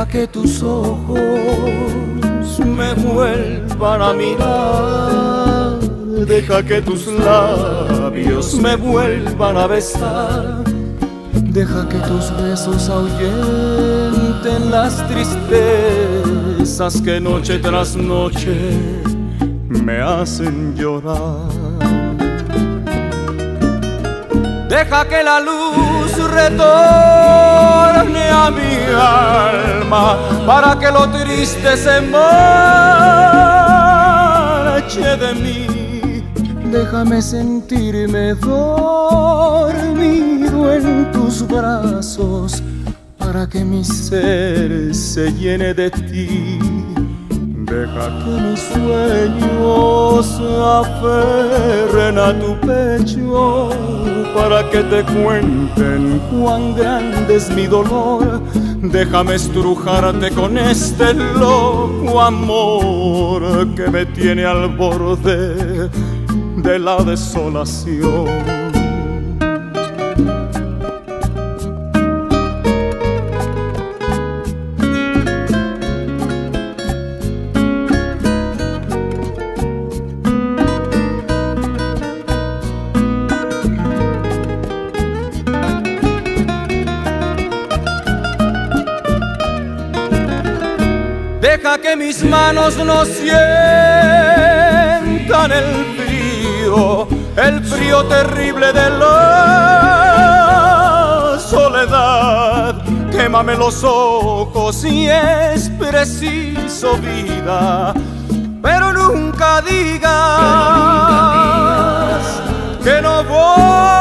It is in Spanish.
que tus ojos me vuelvan a mirar, deja que tus labios me vuelvan a besar, deja que tus besos ahuyenten las tristezas que noche tras noche me hacen llorar. Deja que la luz retorne a mi alma para que lo triste se marche de mí. Déjame sentirme dormido en tus brazos para que mi ser se llene de ti. Deja que mis sueños se aferren a tu pecho para que te cuenten cuán grande es mi dolor. Déjame estrujarte con este loco amor que me tiene al borde de la desolación. Deja que mis manos no sientan el frío terrible de la soledad. Quémame los ojos si es preciso, vida, pero nunca digas que no voy